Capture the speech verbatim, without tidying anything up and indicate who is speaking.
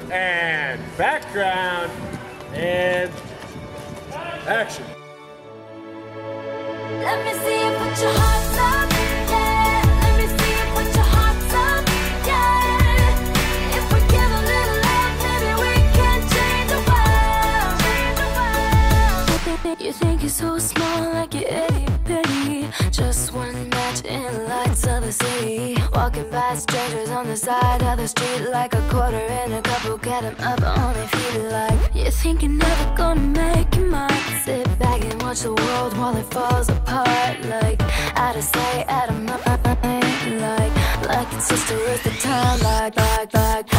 Speaker 1: and background, and action.
Speaker 2: Let me see you put your hearts up, yeah. Let me see you put your hearts up, yeah. If we give a little love, maybe we can change the world, change the world. You think you're so small, like you're itty bitty. Just one match in the lights of the city. Walking by strangers on the side of the street, like a quarter in a couple, get 'em up on their feet. Like you think you're never gonna make it, might sit back and watch the world while it falls apart. Like out of sight, out of mind. Like like it's just a waste of time. Like like like.